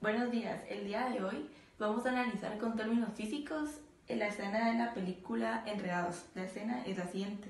Buenos días, el día de hoy vamos a analizar con términos físicos la escena de la película Enredados. La escena es la siguiente.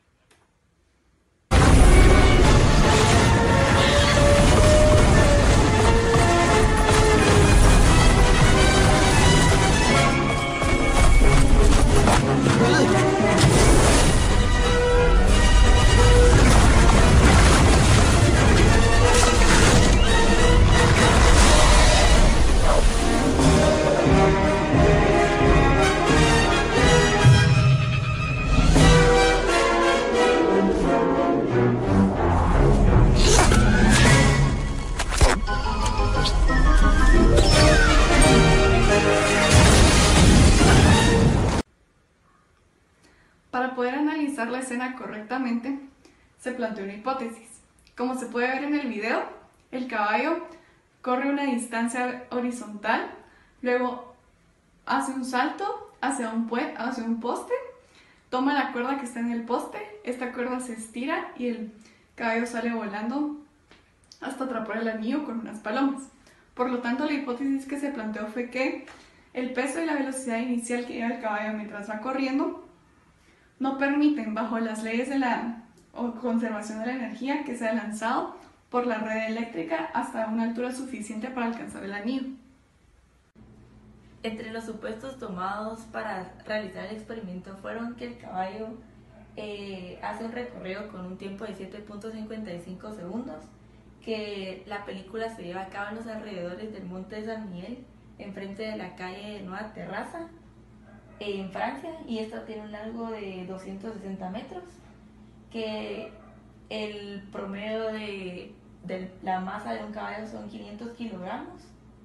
Para poder analizar la escena correctamente, se planteó una hipótesis. Como se puede ver en el video, el caballo corre una distancia horizontal, luego hace un salto hacia un poste, toma la cuerda que está en el poste, esta cuerda se estira y el caballo sale volando hasta atrapar el anillo con unas palomas. Por lo tanto, la hipótesis que se planteó fue que el peso y la velocidad inicial que lleva el caballo mientras va corriendo no permiten, bajo las leyes de la conservación de la energía, que sea lanzado por la red eléctrica hasta una altura suficiente para alcanzar el anillo. Entre los supuestos tomados para realizar el experimento fueron que el caballo hace un recorrido con un tiempo de 7.55 segundos, que la película se lleva a cabo en los alrededores del Monte San Miguel, enfrente de la calle Nueva Terraza, en Francia, y esta tiene un largo de 260 metros, que el promedio de la masa de un caballo son 500 kilogramos,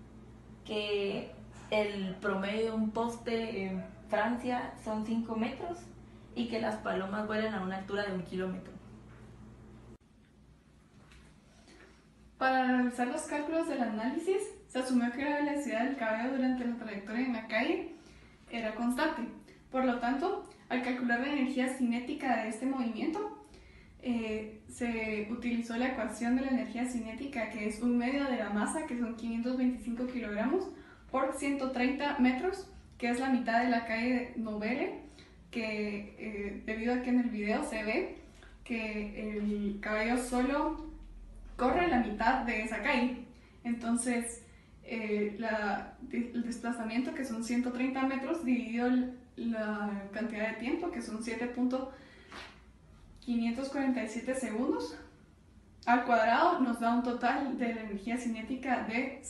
que el promedio de un poste en Francia son 5 metros y que las palomas vuelan a una altura de 1 kilómetro. Para realizar los cálculos del análisis, se asumió que la velocidad del caballo durante la trayectoria en la calle era constante. Por lo tanto, al calcular la energía cinética de este movimiento, se utilizó la ecuación de la energía cinética, que es un medio de la masa, que son 525 kilogramos, por 130 metros, que es la mitad de la calle Novelle, que debido a que en el video se ve que el caballo solo corre la mitad de esa calle. Entonces, el desplazamiento, que son 130 metros, dividido la cantidad de tiempo, que son 7.547 segundos, al cuadrado, nos da un total de la energía cinética de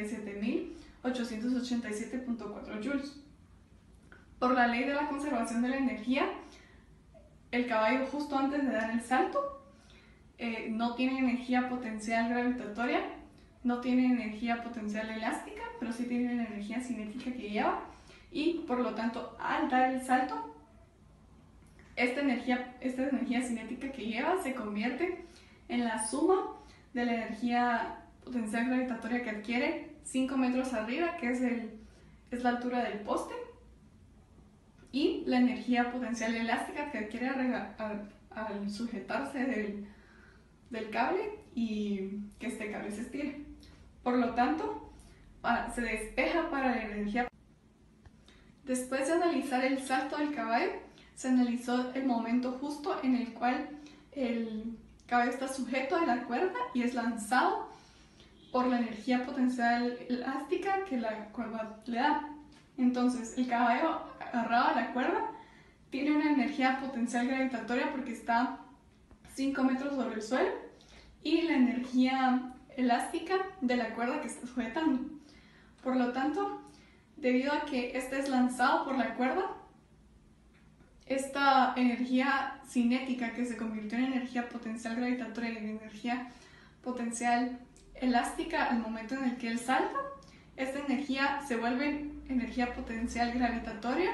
77.887.4 joules. Por la ley de la conservación de la energía, el caballo, justo antes de dar el salto, no tiene energía potencial gravitatoria, no tiene energía potencial elástica, pero sí tiene la energía cinética que lleva, y por lo tanto, al dar el salto, esta energía cinética que lleva se convierte en la suma de la energía potencial gravitatoria que adquiere 5 metros arriba, que es la altura del poste, y la energía potencial elástica que adquiere al sujetarse del cable y que este cable se estire. Por lo tanto, se despeja para la energía. Después de analizar el salto del caballo, se analizó el momento justo en el cual el caballo está sujeto a la cuerda y es lanzado por la energía potencial elástica que la cuerda le da. Entonces, el caballo agarrado a la cuerda tiene una energía potencial gravitatoria porque está 5 metros sobre el suelo, y la energía elástica de la cuerda que está sujetando. Por lo tanto, debido a que este es lanzado por la cuerda, esta energía cinética, que se convirtió en energía potencial gravitatoria y en energía potencial elástica al momento en el que él salta, esta energía se vuelve energía potencial gravitatoria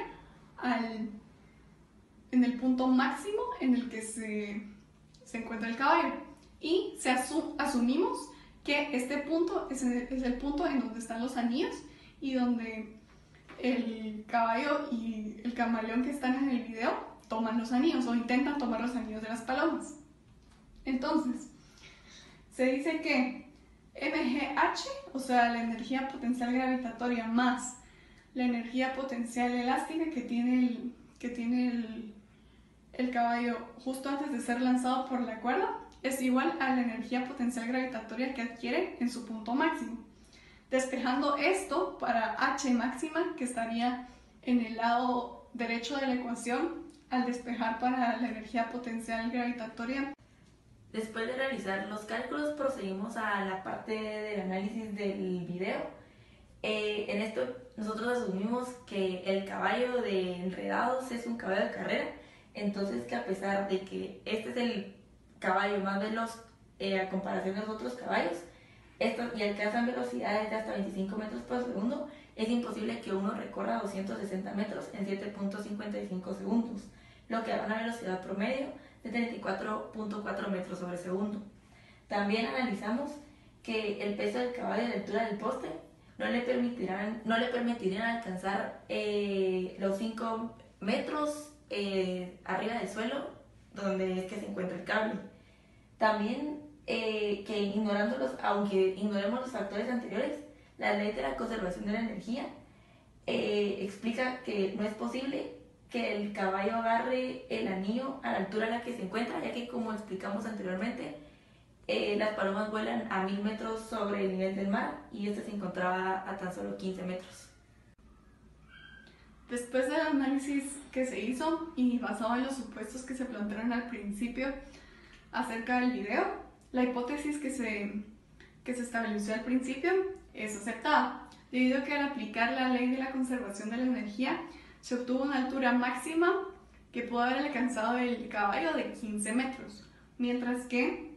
en el punto máximo en el que se encuentra el caballo. Y asumimos que este punto es el punto en donde están los anillos y donde el caballo y el camaleón que están en el video toman los anillos o intentan tomar los anillos de las palomas. Entonces, se dice que MGH, o sea, la energía potencial gravitatoria más la energía potencial elástica que tiene el caballo justo antes de ser lanzado por la cuerda, es igual a la energía potencial gravitatoria que adquiere en su punto máximo. Despejando esto para H máxima, que estaría en el lado derecho de la ecuación, al despejar para la energía potencial gravitatoria. Después de realizar los cálculos, procedimos a la parte del análisis del video. En esto nosotros asumimos que el caballo de Enredados es un caballo de carrera, entonces que a pesar de que este es el caballo más veloz a comparación de los otros caballos, y alcanzan velocidades de hasta 25 metros por segundo, es imposible que uno recorra 260 metros en 7.55 segundos, lo que da una velocidad promedio de 34.4 metros sobre segundo. También analizamos que el peso del caballo y la altura del poste no le permitirían alcanzar los 5 metros arriba del suelo donde es que se encuentra el cable. También que aunque ignoremos los factores anteriores, la ley de la conservación de la energía explica que no es posible que el caballo agarre el anillo a la altura a la que se encuentra, ya que, como explicamos anteriormente, las palomas vuelan a 1000 metros sobre el nivel del mar y este se encontraba a tan solo 15 metros. Después del análisis que se hizo y basado en los supuestos que se plantearon al principio acerca del video, la hipótesis que se estableció al principio es aceptada, debido a que al aplicar la ley de la conservación de la energía se obtuvo una altura máxima que pudo haber alcanzado el caballo de 15 metros, mientras que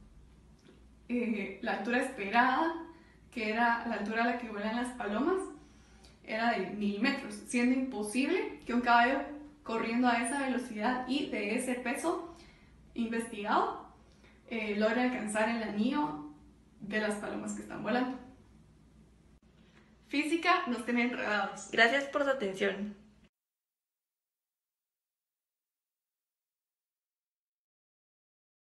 la altura esperada, que era la altura a la que vuelan las palomas, era de 1000 metros, siendo imposible que un caballo corriendo a esa velocidad y de ese peso investigado logre alcanzar el anillo de las palomas que están volando. Física nos tiene enredados. Gracias por su atención.